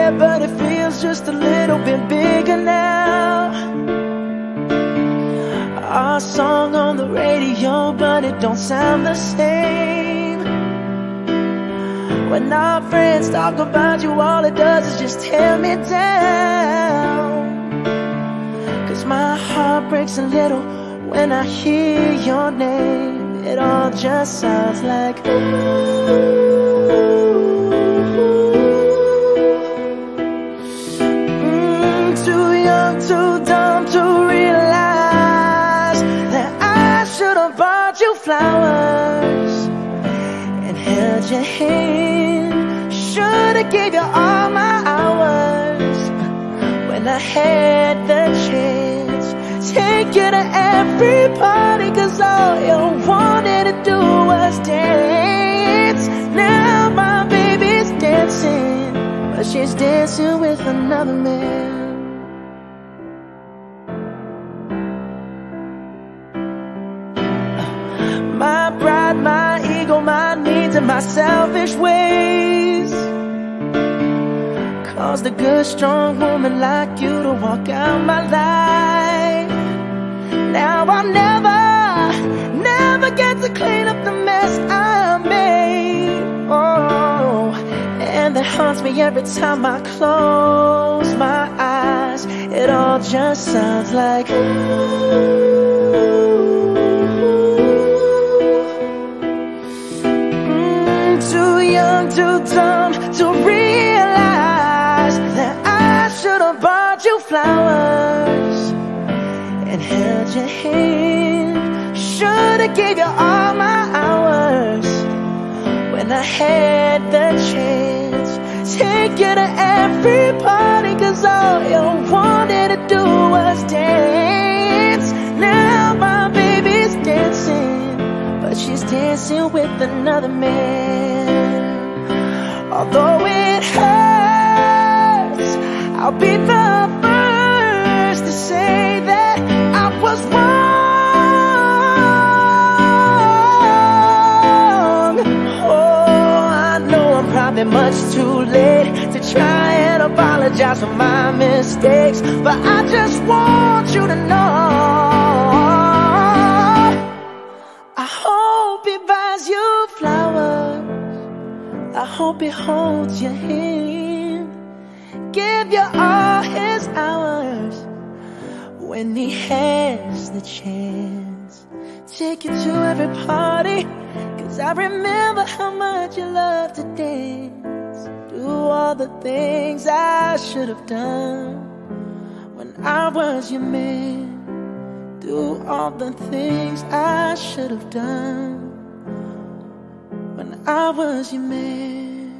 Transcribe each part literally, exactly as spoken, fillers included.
there, but it feels just a little bit bigger now. Our song on the radio, but it don't sound the same. When our friends talk about you, all it does is just tear me down. Cause my heart breaks a little when I hear your name. It all just sounds like ooh. Too dumb to realize that I should have bought you flowers and held your hand. Should have gave you all my hours when I had the chance. Take you to every party, cause all you wanted to do was dance. Now my baby's dancing, but she's dancing with another man. My pride, my ego, my needs, and my selfish ways caused a good, strong woman like you to walk out my life. Now I'll never, never get to clean up the mess I made. Oh, and that haunts me every time I close my eyes. It all just sounds like ooh. Too young, too dumb to realize that I should have bought you flowers and held your hand. Should have gave you all my hours when I had the chance. Take you to every party, cause all you wanted to do was dance. Now my baby's dancing, but she's dancing with another man. Although it hurts, I'll be the first to say that I was wrong. Oh, I know I'm probably much too late to try and apologize for my mistakes, but I just want you to know I hope he buys you flowers. I hope he holds your hand, give you all his hours when he has the chance. Take you to every party, cause I remember how much you love to dance. Do all the things I should have done when I was your man. Do all the things I should have done when I was your man.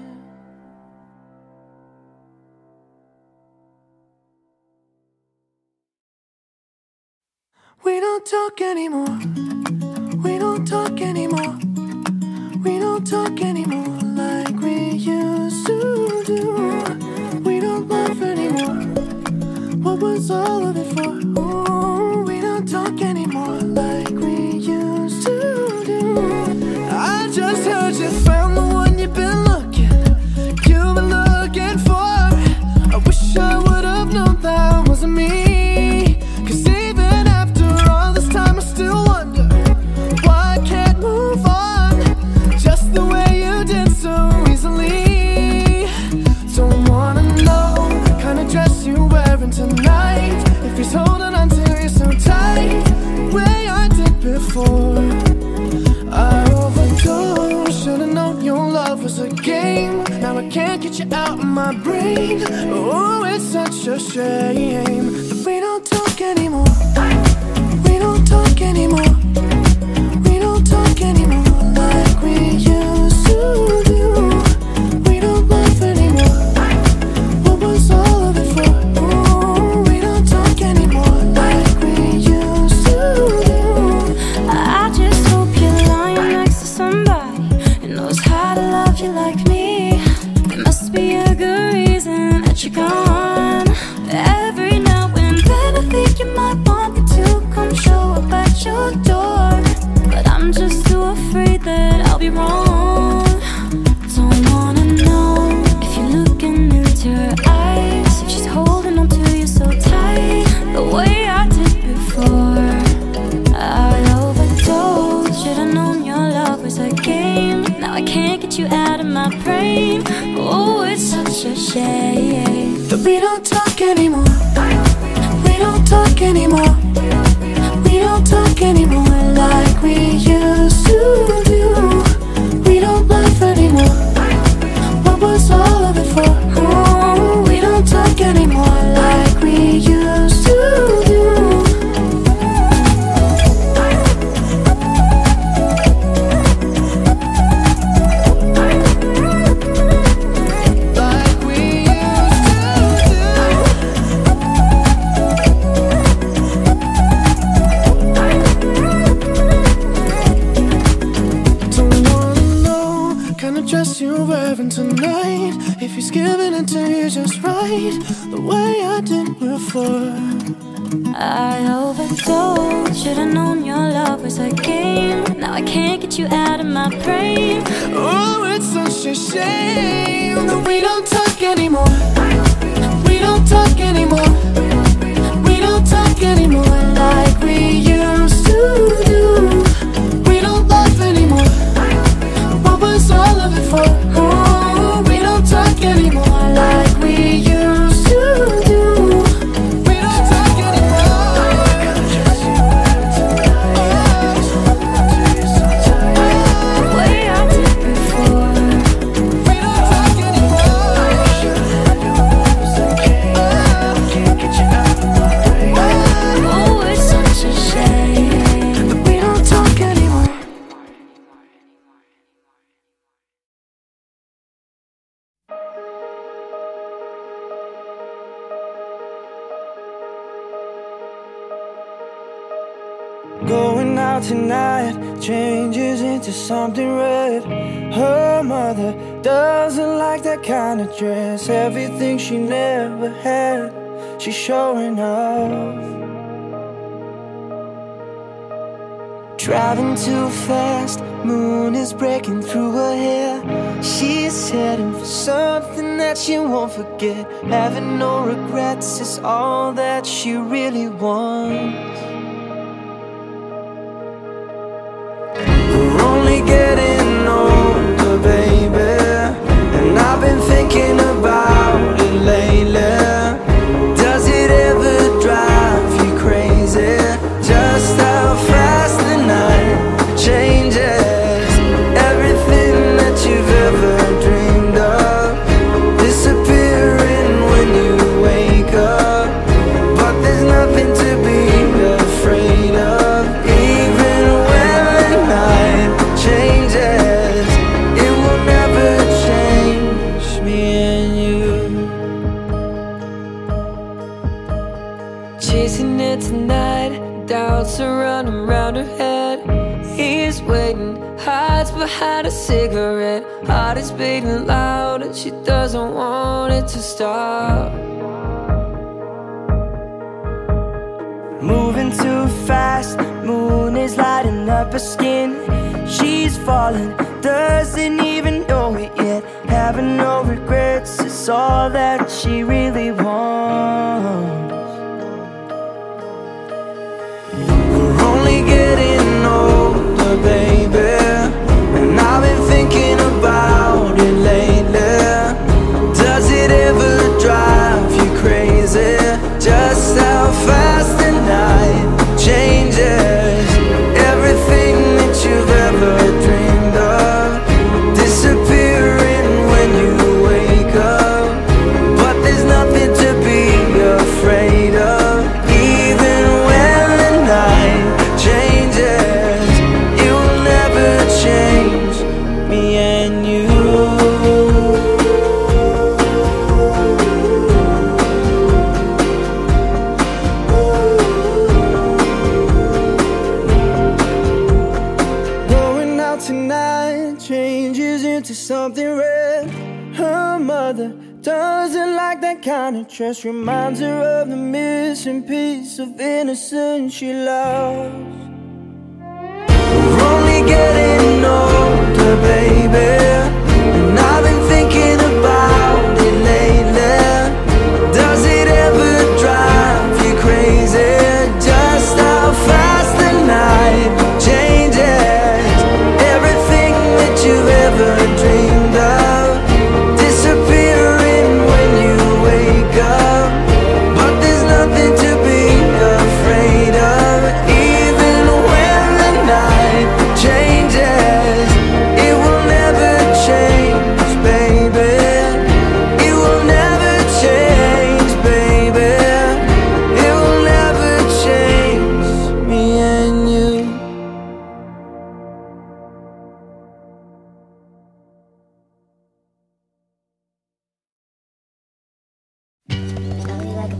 We don't talk anymore. We don't talk anymore. We don't talk anymore like we used to do. We don't laugh anymore. What was all of it for? Ooh, we don't talk anymore like we used to do. I just heard you found the one you've been looking, you've been looking for. I wish I would have known that wasn't me. Cause even after all this time I still wonder why I can't move on just the way you did so easily. Don't wanna know the kind of dress you're wearing tonight, if he's holding on to you so tight the way I did before. I overdosed, should've known your love was a game. Now I can't get you out of my brain. Oh, it's such a shame that we don't talk anymore. We don't talk anymore. We don't talk anymore like we used to do. We don't laugh anymore. What was all of it for? Ooh, we don't talk anymore like we used to do. I just hope you're lying next to somebody who knows how to love you like me. There must be a good reason that you're gone. Every now and then I think you might want that we don't talk anymore. We don't talk anymore. We don't talk anymore like we used to do. We don't laugh anymore. What was all of it for? Oh, we don't talk anymore like we used to do. You're wearing tonight, if he's giving it to you just right, the way I did before. I overdosed, should've known your love was a game. Now I can't get you out of my brain. Oh, it's such a shame that we don't talk anymore. We don't talk anymore. We don't talk anymore like we used to do. We don't laugh anymore. What was all of it for? Oh, we don't talk anymore like we used to do. We don't talk anymore. The way I did before. We don't talk anymore. Can't get you out of my brain. Oh, it's such a shame that we don't talk anymore. Going out tonight changes into something red. Her mother doesn't like that kind of dress. Everything she never had, she's showing off. Driving too fast, moon is breaking through her hair. She's heading for something that she won't forget. Having no regrets is all that she really wants. We're only getting older, baby, and I've been thinking about it lately. Does it ever drive you crazy? Just how fast the night changes. Everything that you've ever dreamed of disappearing when you wake up. But there's nothing to be afraid of. Even when the night changes, it will never change me and you. Chasing it tonight, doubts are running round her head. He's waiting, hides behind a cigarette. Heart is beating loud and she doesn't want it to stop. Moving too fast, moon is lighting up her skin. She's falling, doesn't even know it yet. Having no regrets is all that she really wants. We're only getting older, baby, and I've been thinking about it lately. Does it ever drive you crazy? Just how fast the night changes. Everything that you've ever dreamed of disappearing when you wake up. But there's nothing to be afraid of. Even when the night changes, it will never change me and you. Going out tonight changes into something red. Her mother doesn't like that kind of dress. Reminds her of the missing piece of innocence she lost. We're only getting older, baby, and I've been thinking about it lately. Does it ever drive you crazy? Just how fast the night changes. Everything that you've ever dreamed of disappearing when you wake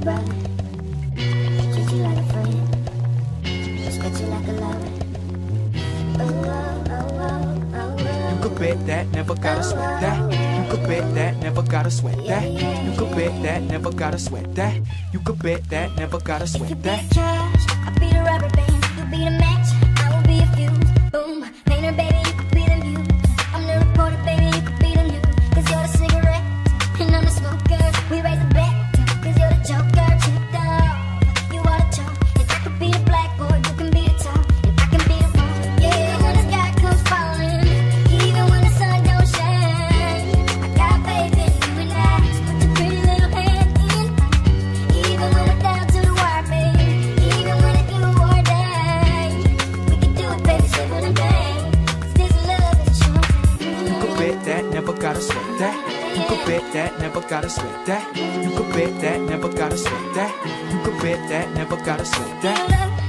brother, treat you like a friend, respect you like a lover. Oh, oh, oh, oh, oh, oh. You could bet that, never gotta sweat that. You could bet that, never gotta sweat that. You could bet that, never gotta sweat that. You could bet that, never gotta If you sweat be that. the cash, I'll be the rubber band. You be the match, I will be a fuse. Boom, painter, baby, you could be the muse. I'm the reporter, baby, you could be the news. Cause you're the cigarette, and I'm the smoker. We raise a bet, cause you're the joker. Checked out, you are the chalk. If I could be the blackboard, you can be the top. If I can be the one, yeah, when the sky comes falling, even when the sun don't shine, I got faith in you and I. Put your pretty little hand in. Even when we're down to the wire, baby. Even when it's you or die, we can do it, baby, simple and plain. 'Cause this love is a short time. You could bet that, never gotta sweat that. You could bet that, never gotta sweat that. You could bet that, never gotta sweat that. You could bet that, never gotta sweat that. Love